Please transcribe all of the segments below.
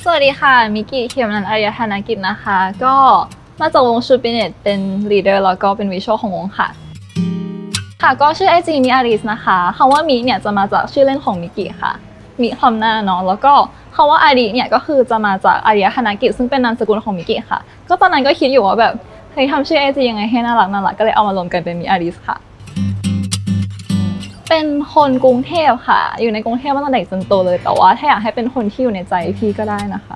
สวัสดีค่ะมิกิเขียมนันท์อารยธนกิจนะคะก็มาจากวงชูปิเนตเป็นลีดเดอร์แล้วก็เป็นวิชวลของวงค่ะก็ชื่อไอจีมิอาริสนะคะคำว่ามิเนี่ยจะมาจากชื่อเล่นของมิกิค่ะมิคำหน้าเนาะแล้วก็คำว่าอาริเนี่ยก็คือจะมาจากอารยธนกิจซึ่งเป็นนามสกุลของมิกิค่ะก็ตอนนั้นก็คิดอยู่ว่าแบบเฮ้ยทำชื่อไอจียังไงให้น่ารักก็เลยเอามารวมกันเป็นมิอาริสค่ะเป็นคนกรุงเทพค่ะอยู่ในกรุงเทพมาตั้งแต่เด็กจนโตเลยแต่ว่าถ้าอยากให้เป็นคนที่อยู่ในใจพี่ก็ได้นะคะ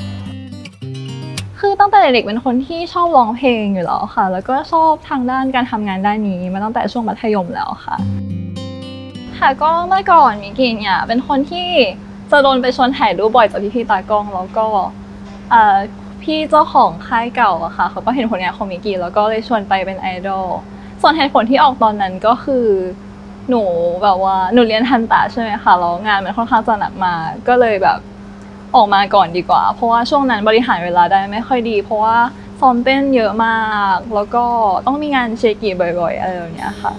คือตั้งแต่เด็กเป็นคนที่ชอบร้องเพลงอยู่แล้วค่ะแล้วก็ชอบทางด้านการทำงานด้านนี้มาตั้งแต่ช่วงมัธยมแล้วค่ะก็เมื่อก่อนมิกิเนี่ยเป็นคนที่จะโดนไปชวนถ่ายรูปบ่อยจากพี่ตากล้องแล้วก็พี่เจ้าของค่ายเก่าอะค่ะเขาก็เห็นผลงานของมิกิแล้วก็เลยชวนไปเป็นไอดอลส่วนเหตุผลที่ออกตอนนั้นก็คือหนูแบบว่าหนูเรียนทันตะใช่ไหมคะแล้วงานมันค่อนข้างจะหนักมาก็เลยแบบออกมาก่อนดีกว่าเพราะว่าช่วงนั้นบริหารเวลาได้ไม่ค่อยดีเพราะว่าซ้อมเต้นเยอะมากแล้วก็ต้องมีงานเชกิบ่อยๆอะไรแบบนี้ค่ะ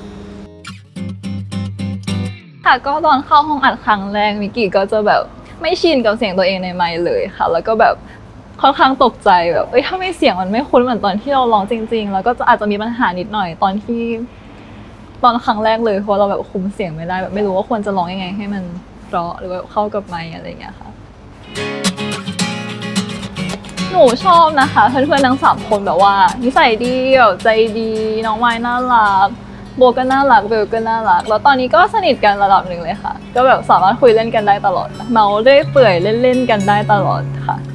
ก็ตอนเข้าห้องอัดครั้งแรกมิกิก็จะแบบไม่ชินกับเสียงตัวเองในไมค์เลยค่ะแล้วก็แบบค่อนข้างตกใจแบบทำไมเสียงมันไม่คุ้นเหมือนตอนที่เราร้องจริงๆแล้วก็อาจจะมีปัญหานิดหน่อยตอนครั้งแรกเลยเพราะเราแบบคุมเสียงไม่ได้แบบไม่รู้ว่าควรจะร้องยังไงให้มันเพราะหรือว่าเข้ากับไมค์อะไรอย่างเงี้ยค่ะหนูชอบนะคะเพื่อนๆทั้ง3คนแบบว่านิสัยดีแบบใจดีน้องไม้น่ารักโบก็น่ารักเบลก็น่ารักแล้วตอนนี้ก็สนิทกันระดับหนึ่งเลยค่ะก็แบบสามารถคุยเล่นกันได้ตลอดเมาเรื่อยเปื่อยเล่นๆกันได้ตลอดค่ะ